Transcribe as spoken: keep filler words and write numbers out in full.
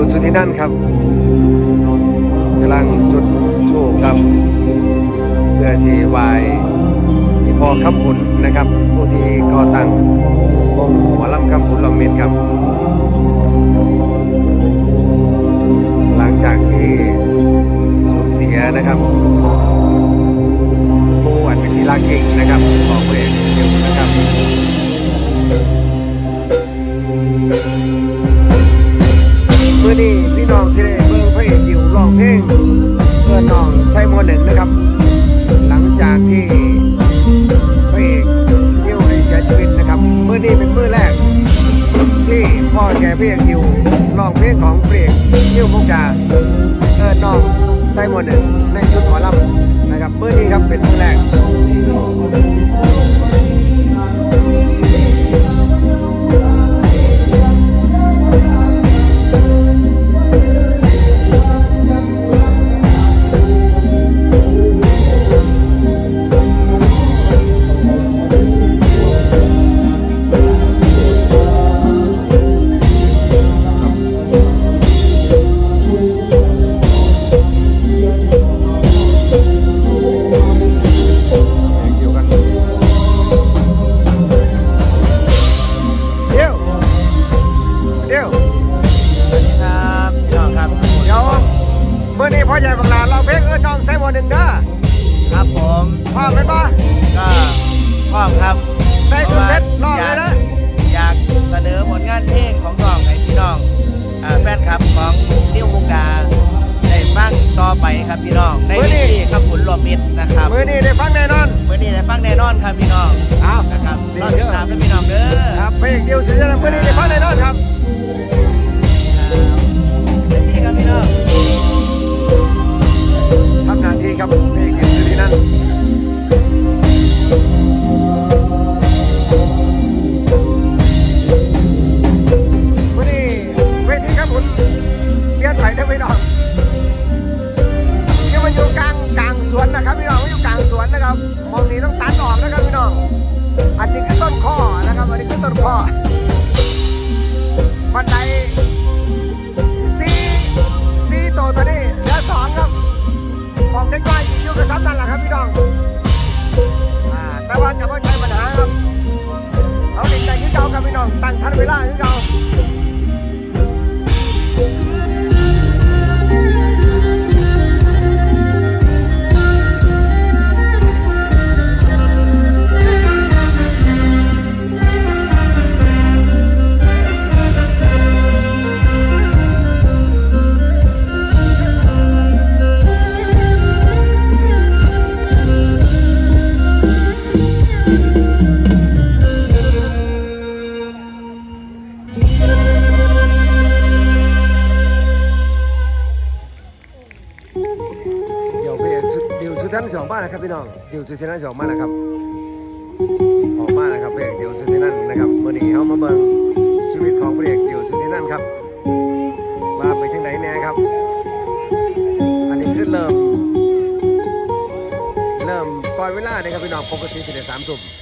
สุธินันท์ครับกำลังจุดธูปครับเพื่อสีวายที่พ่อคำขุนนะครับผู้ที่ก่อตั้งวงหมอลำคำขุนลำเม็ดครับหลังจากที่สูญเสียนะครับผู้อันเป็นที่รักเองนะครับของเพลงเดียวนะครับเมื่อนี้พี่น้องสิได้เบิ่งพระเอกอยู่ร้องเพลงเพื่อน้องไซโมหนึ่งนะครับหลังจากที่พระเอกยิ้วได้เสียชีวิตนะครับเมื่อนี้เป็นมื้อแรกที่พ่อแก่พระเอกอยู่ร้องเพลงของพระเอกยิ้วมุกดาเพื่อน้องไซโมหนึ่งในชุดหมอลำนะครับเมื่อนี้ครับเป็นมื้อแรกเมื่อนี้พ่อใหญ่บังลาเราเพลงเอิ้นน้องไซโมหนึ่งเด้อครับผมพ่อเป็นป่ะก็พ่อครับใส่ชุดเพชรรอดเลยนะอยากเสนอผลงานเพลงของน้องให้พี่น้องแฟนคลับของนิ้วมุกดาได้ฟังต่อไปครับพี่น้องในวิธีขับขุนรวมมิตรนะครับเมื่อนี้ได้ฟังแน่นอนเมื่อนี้ได้ฟังแน่นอนครับพี่น้องอ้าวนะครับรอติดตามด้วยพี่น้องเด้อครับเพลงเดียวสุดยอดเมื่อนี้ได้ฟังแน่นอนครับเป็นที่ครับพี่น้องทำงานที่ครับเพลงเดียวสุดที่นั่นเมื่อนี้เวทีครับผมเปลี่ยนไปได้ไหมน้องนี่มันอยู่กลางกลางสวนนะครับพี่น้องมันอยู่กลางสวนนะครับมองนี้ต้องตัดออกนะครับพี่น้องอันนี้คือต้นข้อนะครับอันนี้คือต้นข้อบันไดซีซีโตตัวนี้เหลือสองครับของเด็กน้อยอยู่กับซ้ำนั่นแหละครับพี่น้องอ่าแต่ว่าจะไม่ใช่ปัญหาครับเอาเด็กใจขึ้นเก่าครับพี่น้องตั้งทันเวลาขึ้นเก่าท่านสองบ้านนะครับพี่น้องเดี๋ยวสุดที่นั่นสองบ้านนะครับออกมานะครับเพลงเดี๋ยวสุดที่นั่นนะครับเมื่อนี้เขามาเบิ่งชีวิตของพระเอกเดี๋ยวสุดที่นั่นครับมาไปที่ไหนแน่ครับอันนี้คือเริ่มเริ่มปล่อยเวลาเลยครับพี่น้องปกติจะได้สามทุ่ม